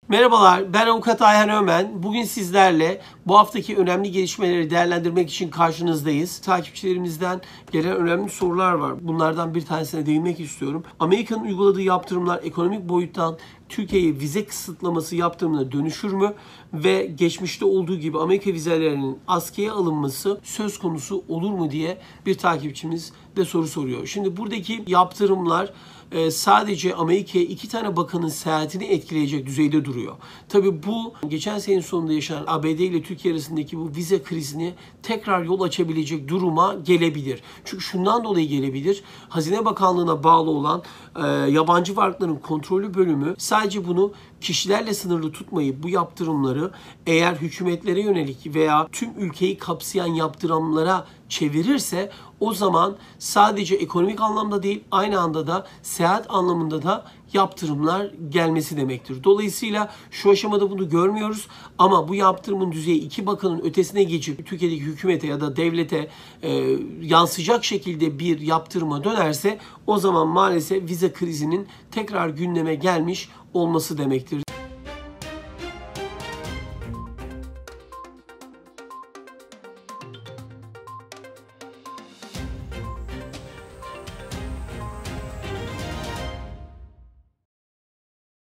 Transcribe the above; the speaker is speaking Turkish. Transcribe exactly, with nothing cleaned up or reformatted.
Merhabalar, ben Avukat Ayhan Ömen. Bugün sizlerle bu haftaki önemli gelişmeleri değerlendirmek için karşınızdayız. Takipçilerimizden gelen önemli sorular var. Bunlardan bir tanesine değinmek istiyorum. Amerika'nın uyguladığı yaptırımlar ekonomik boyuttan Türkiye'ye vize kısıtlaması yaptırımına dönüşür mü? Ve geçmişte olduğu gibi Amerika vizelerinin askıya alınması söz konusu olur mu diye bir takipçimiz de soru soruyor. Şimdi buradaki yaptırımlar sadece Amerika'ya iki tane bakanın seyahatini etkileyecek düzeyde duruyor. Tabii bu geçen senenin sonunda yaşanan A B D ile Türkiye arasındaki bu vize krizini tekrar yol açabilecek duruma gelebilir. Çünkü şundan dolayı gelebilir. Hazine Bakanlığı'na bağlı olan e, yabancı varlıkların kontrolü bölümü sadece bunu kişilerle sınırlı tutmayıp bu yaptırımları eğer hükümetlere yönelik veya tüm ülkeyi kapsayan yaptırımlara çevirirse o zaman sadece ekonomik anlamda değil aynı anda da seyahat anlamında da yaptırımlar gelmesi demektir. Dolayısıyla şu aşamada bunu görmüyoruz ama bu yaptırımın düzeyi iki bakanın ötesine geçip Türkiye'deki hükümete ya da devlete e, yansıyacak şekilde bir yaptırıma dönerse o zaman maalesef vize krizinin tekrar gündeme gelmiş olması demektir.